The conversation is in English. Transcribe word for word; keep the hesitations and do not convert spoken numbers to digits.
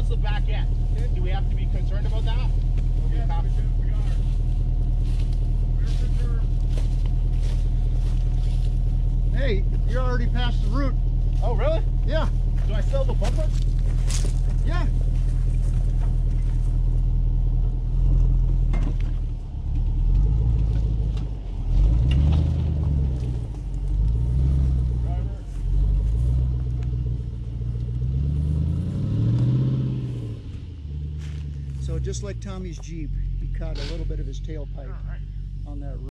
the back end. Okay. Do we have to be concerned about that? Or we Yes, have- we do. We are. We're concerned. Hey, you're already past the route. Oh, really? Yeah, Do I still have a bumper? yeah. Driver. So just like Tommy's Jeep, he caught a little bit of his tailpipe All right. on that route.